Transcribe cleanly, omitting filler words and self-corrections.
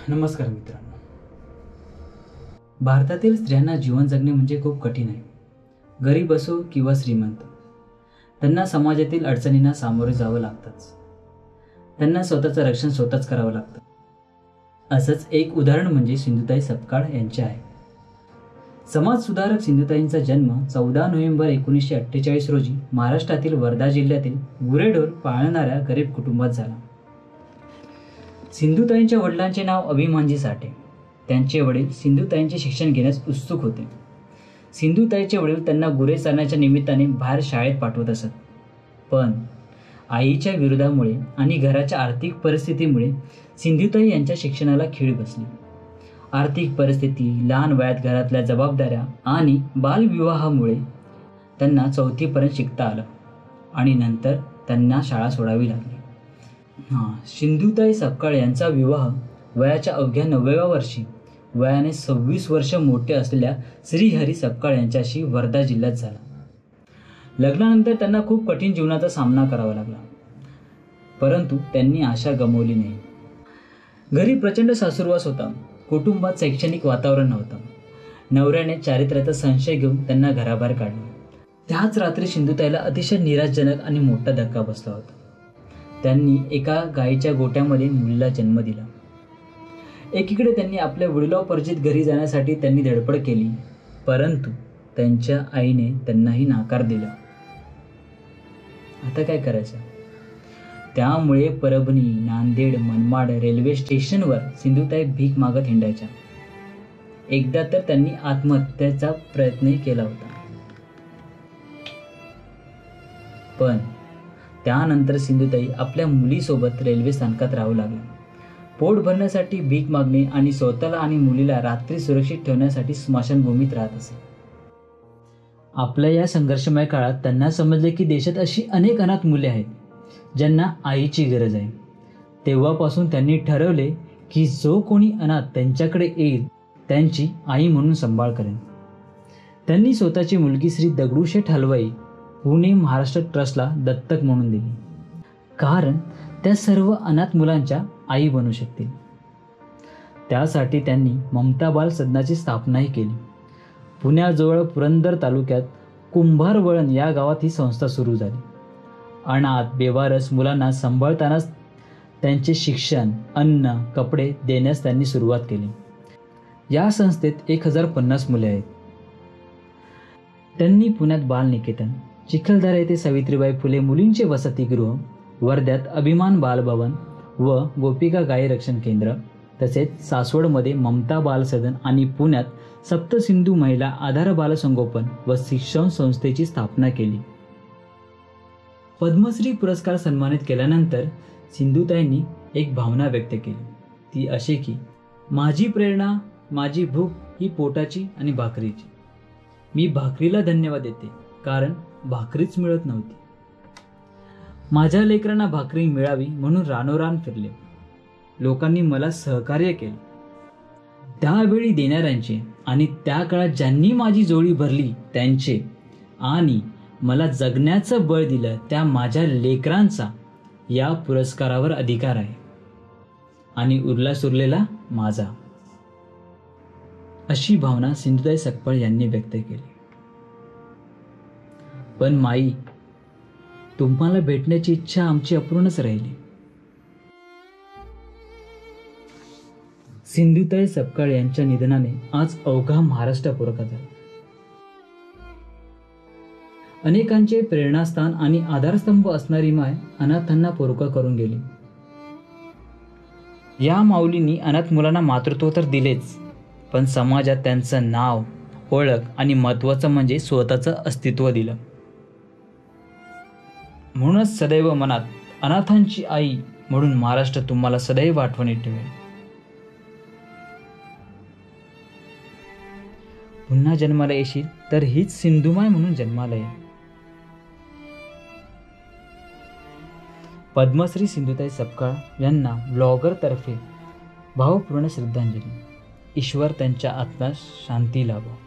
नमस्कार मित्रांनो. भारतातील स्त्रियांना जीवन जगणे म्हणजे खूप कठीण आहे. गरीब असो किंवा श्रीमंत, त्यांना समाजातील अडचणींना सामोरे जावं लागतंच. त्यांना स्वतःचं रक्षण स्वतःच करावं लागतं. असंच एक उदाहरण म्हणजे सिंधुताई सपकाळ यांचे आहे. समाजसुधारक सिंधुताईंचा जन्म 14 नोव्हेंबर 1948 रोजी महाराष्ट्रातील वर्धा जिल्ह्यातील गुरेढोर पाळणाऱ्या गरीब कुटुंबात झाला. सिंधुताईंच्या वडिलांचे नाव अभिमानजी साठे. त्यांचे वडील सिंधुताईंचे शिक्षण घेण्यास उत्सुक होते. सिंधुताईचे वडील त्यांना गुरे चारण्याच्या निमित्ताने बाहेर शाळेत पाठवत असत. पण आईच्या विरोधामुळे आणि घराच्या आर्थिक परिस्थितीमुळे सिंधुताई यांच्या शिक्षणाला खीळ बसली. आर्थिक परिस्थिती, लहान वयात घरातल्या जबाबदाऱ्या आणि बालविवाहामुळे त्यांना 4थीपर्यंत शिकता आलं आणि नंतर त्यांना शाळा सोडावी लागली. सिंधुताई सपकाळ यांचा विवाह वयाच्या अवघ्या 9व्या वर्षी वयाने 26 वर्ष मोठे असलेल्या श्रीहरी सपकाळ यांच्याशी वर्धा जिल्ह्यात झाला. लग्नानंतर त्यांना खूप कठीण जीवनाचा सामना करावा लागला, परंतु त्यांनी आशा गमावली नाही. घरी प्रचंड सासुरवास होता. कुटुंबात शैक्षणिक वातावरण नव्हतं. नवऱ्याने चारित्र्याचा संशय घेऊन त्यांना घराबाहेर काढले. त्याच रात्री सिंधुताईला अतिशय निराशजनक आणि मोठा धक्का बसला होता. त्यांनी एका गायीच्या गोठ्यामध्ये मुलीला जन्म दिला. एकीकडे त्यांनी आपल्या वडिलोपरिचित घरी जाण्यासाठी त्यांनी धडपड केली, परंतु त्यांच्या आईने त्यांनाही नकार दिला. आता काय करायचं? त्यामुळे परभणी, नांदेड, मनमाड रेल्वे स्टेशनवर सिंधुताई भीक मागत हिंडायच्या. एकदा तर त्यांनी आत्महत्येचा प्रयत्नही केला होता. पण त्यानंतर सिंधुताई आपल्या मुलीसोबत रेल्वे स्थानकात राहू लागल्या. पोट भरण्यासाठी भीक मागणे आणि स्वतःला आणि मुलीला रात्री सुरक्षित ठेवण्यासाठी स्मशानभूमीत राहत असे. आपल्या या संघर्षमय काळात त्यांना समजले की देशात अशी अनेक अनाथ मुले आहेत ज्यांना आईची गरज आहे. तेव्हापासून त्यांनी ठरवले की जो कोणी अनाथ त्यांच्याकडे येईल त्यांची आई म्हणून सांभाळ करेन. त्यांनी स्वतःची मुलगी श्री दगडूशेठ हलवाई पुणे महाराष्ट्र ट्रस्टला दत्तक म्हणून दिली, कारण त्या सर्व अनाथ मुलांच्या आई बनू शकतील. त्यासाठी त्यांनी ममता बाल सदनाची स्थापनाही केली. पुण्याजवळ पुरंदर तालुक्यात कुंभारवळण या गावात ही संस्था सुरू झाली. अनाथ बेवारस मुलांना सांभाळतानाच त्यांचे शिक्षण, अन्न, कपडे देण्यास त्यांनी सुरुवात केली. या संस्थेत 1050 मुले आहेत. त्यांनी पुण्यात बालनिकेतन, चिखलदरा येथे सावित्रीबाई फुले मुलींचे वसतिगृह, वर्ध्यात अभिमान बालभवन व गोपिका गाई रक्षण केंद्र, तसेच सासवडमध्ये ममता बाल सदन आणि पुण्यात सप्तसिंधू महिला आधार बालसंगोपन व शिक्षण संस्थेची स्थापना केली. पद्मश्री पुरस्कार सन्मानित केल्यानंतर सिंधुताईंनी एक भावना व्यक्त केली. ती अशी की माझी प्रेरणा, माझी भूक ही पोटाची आणि भाकरीची. मी भाकरीला धन्यवाद देते, कारण भाकरीच मिळत नव्हती. माझ्या लेकरांना भाकरी मिळावी म्हणून रानोरान फिरले. लोकांनी मला सहकार्य केले. त्यावेळी देणाऱ्यांचे आणि त्या काळात ज्यांनी माझी जोडी भरली त्यांचे आणि मला जगण्याचं बळ दिलं त्या माझ्या लेकरांचा या पुरस्कारावर अधिकार आहे आणि उरलेला माझा, अशी भावना सिंधुताई सपकाळ यांनी व्यक्त केली. पण माई, तुम्हाला भेटण्याची इच्छा आमची अपूर्णच राहिली. सिंधुताई सपकाळ यांच्या निधनाने आज अवघा महाराष्ट्र पुरका झाला. अनेकांचे प्रेरणास्थान आणि आधारस्तंभ असणारी माय अनाथांना पोरका करून गेली. या माऊलींनी अनाथ मुलांना मातृत्व तर दिलेच, पण समाजात त्यांचं नाव, ओळख आणि महत्त्वाचं म्हणजे स्वतःचं अस्तित्व दिलं. म्हणूनच सदैव मनात अनाथांची आई म्हणून महाराष्ट्र तुम्हाला सदैव आठवणीत ठेवेल. पुन्हा जन्माला येशील तर हीच सिंधुमाय म्हणून जन्माला ये. पद्मश्री सिंधुताई सपकाळ यांना ब्लॉगरतर्फे भावपूर्ण श्रद्धांजली. ईश्वर त्यांच्या आत्म्यास शांती लाभो.